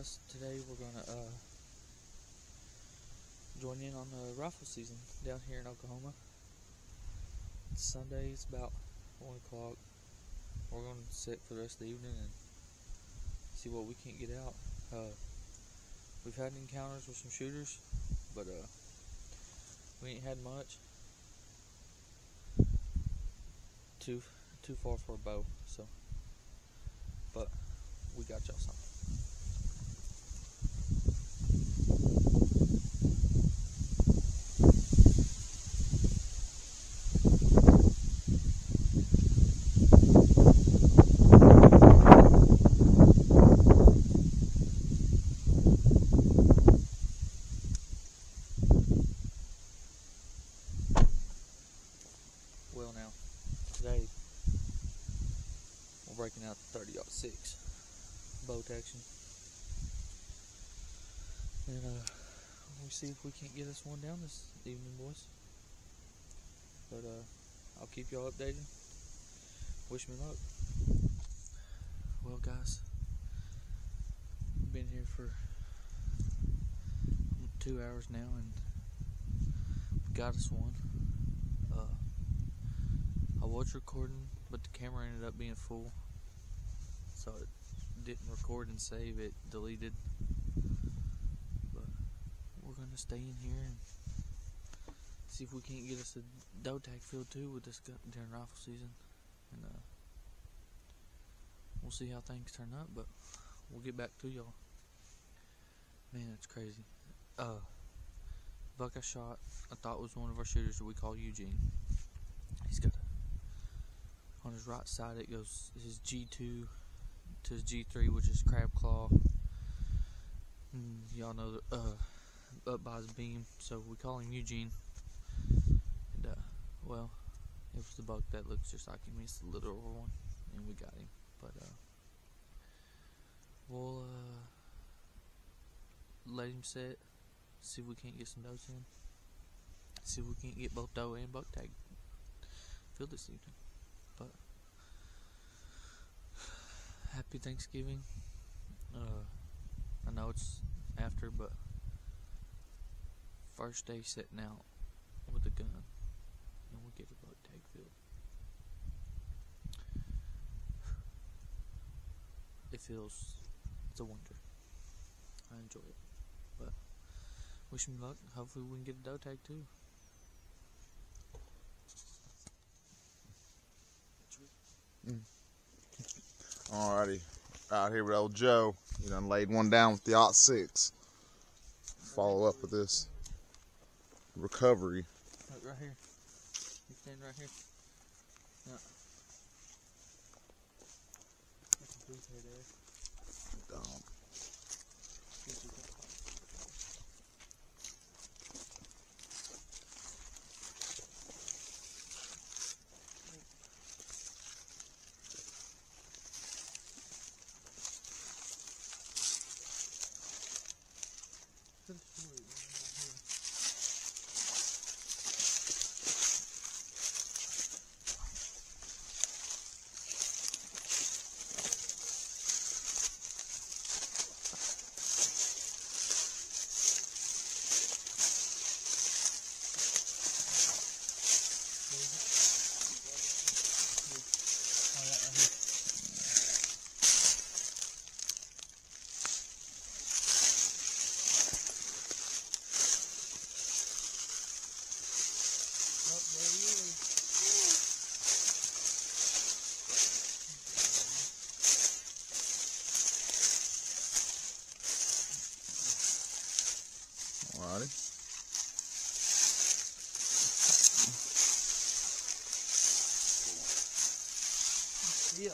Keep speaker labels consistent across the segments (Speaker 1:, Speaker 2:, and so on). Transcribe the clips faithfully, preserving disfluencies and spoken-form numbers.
Speaker 1: guys, today we're gonna uh, join in on the rifle season down here in Oklahoma. It's Sunday, it's about one o'clock. We're gonna sit for the rest of the evening and see what we can't get out. Uh, we've had encounters with some shooters, but uh, we ain't had much. Too too far for a bow, so. But we got y'all some. Well, now today we're breaking out the thirty aught six bow action, and uh, we'll see if we can't get us one down this evening, boys. But uh, I'll keep y'all updated. Wish me luck. Well, guys, we've been here for two hours now, and we got us one. Uh, I was recording, but the camera ended up being full, so it didn't record and save, it deleted. But we're gonna stay in here and see if we can't get us a doe tag field too with this gun during rifle season, and uh, we'll see how things turn up. But we'll get back to y'all. Man, it's crazy. Uh, buck I shot, I thought was one of our shooters that we call Eugene. He's got a, on his right side it goes his G two to his G three, which is crab claw. Y'all know the, uh, up by his beam, so we call him Eugene. And uh, well, it was the buck that looks just like him. He's the literal one, and we got him. But uh, we'll uh, let him set. See if we can't get some does in. See if we can't get both doe and buck tag filled this evening. But happy Thanksgiving. Uh, I know it's after, but first day setting out with a gun, and we'll get a buck tag filled. It feels, it's a wonder. I enjoy it. But wish me luck. Hopefully we can get a doe tag too.
Speaker 2: Mm. Alrighty, out here with old Joe. You done laid one down with the aught six. Follow up with this recovery.
Speaker 1: Look right here. You stand right here. Yeah. That's a big head there.
Speaker 2: Dumb. Alrighty.
Speaker 1: Yeah.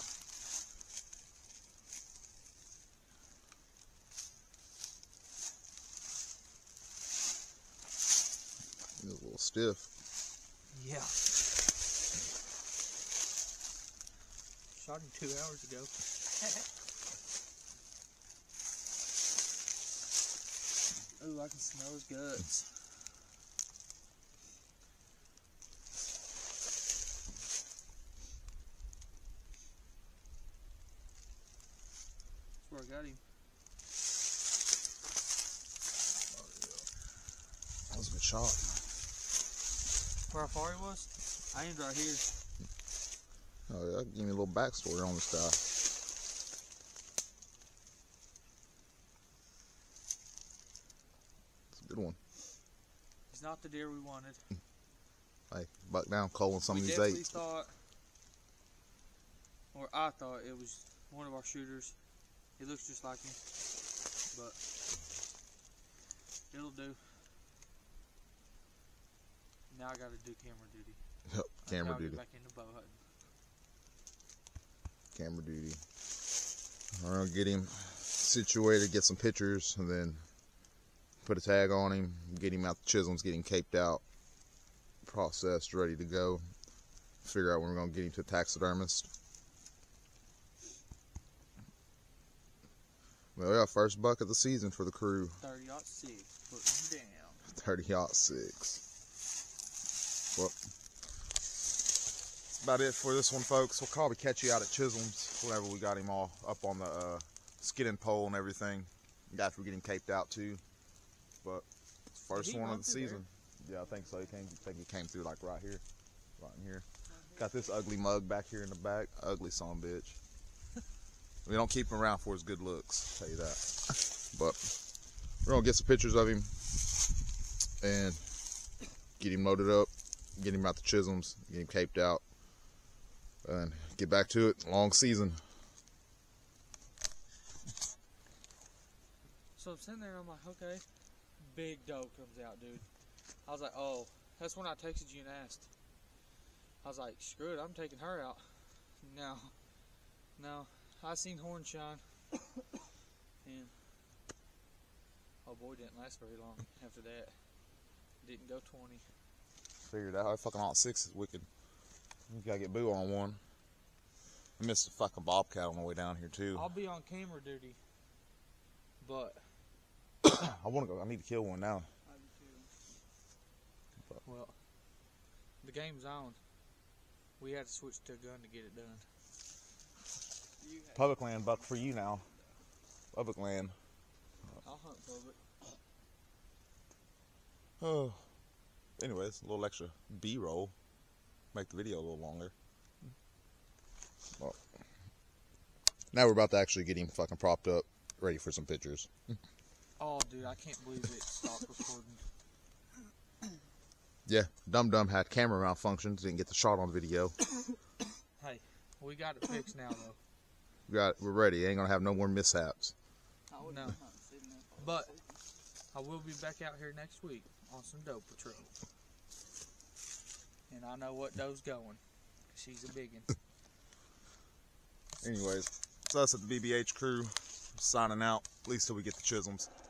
Speaker 2: He's a little stiff.
Speaker 1: Yeah. Shot him two hours ago. Ooh, I can smell his guts. That's where I got him.
Speaker 2: was a good shot.
Speaker 1: Where far he was? I aimed right here.
Speaker 2: Oh yeah, give me a little backstory on this guy. It's a good one.
Speaker 1: He's not the deer we wanted.
Speaker 2: Hey, buck down, Cole, on some
Speaker 1: we
Speaker 2: of these
Speaker 1: definitely
Speaker 2: eights.
Speaker 1: thought, or I thought it was one of our shooters. He looks just like him, but it'll do. Now I gotta do camera duty.
Speaker 2: Yep, camera duty.
Speaker 1: Get back into bow hunting.
Speaker 2: Camera duty. We're gonna get him situated, get some pictures, and then put a tag on him, get him out the chisels, get him caped out, processed, ready to go. Figure out when we're gonna get him to a taxidermist. Well, yeah, first buck of the season for the crew.
Speaker 1: thirty aught six, putting him down.
Speaker 2: thirty aught six. Well, that's about it for this one, folks. We'll probably catch you out at Chisholm's whenever we got him all up on the uh, skidding pole and everything. After we get him caped out too. But first one of the season. There? Yeah, I think so. He came, I think he came through like right here, right in here. Got this ugly mug back here in the back. Ugly son of a bitch. We don't keep him around for his good looks, I'll tell you that. But we're gonna get some pictures of him and get him loaded up, get him out the Chisholms, get him caped out, and get back to it. Long season.
Speaker 1: So I'm sitting there, I'm like, okay, big doe comes out, dude. I was like, oh, that's when I texted you and asked. I was like, screw it, I'm taking her out. No, no. I seen horn shine, and oh boy, didn't last very long after that. Didn't go twenty.
Speaker 2: Figured out. Fucking aught six is wicked. You gotta get Boo on one. I missed a fucking bobcat on the way down here too.
Speaker 1: I'll be on camera duty, but
Speaker 2: I want to go. I need to kill one now.
Speaker 1: I do too. Well, the game's on. We had to switch to a gun to get it done.
Speaker 2: Public land buck for you now. Public land.
Speaker 1: I'll hunt public.
Speaker 2: Oh. Anyways, a little extra B-roll. Make the video a little longer. Well, now we're about to actually get him fucking propped up, ready for some pictures.
Speaker 1: Oh, dude, I can't believe it stopped recording.
Speaker 2: Yeah, Dum Dum had camera malfunctions, didn't get the shot on video.
Speaker 1: Hey, we got it fixed now, though.
Speaker 2: We got, we're ready. Ain't gonna have no more mishaps.
Speaker 1: No. But I will be back out here next week on some doe patrol. And I know what doe's going. She's a big one.
Speaker 2: Anyways, it's us at the B B H crew signing out, at least till we get the Chisholms.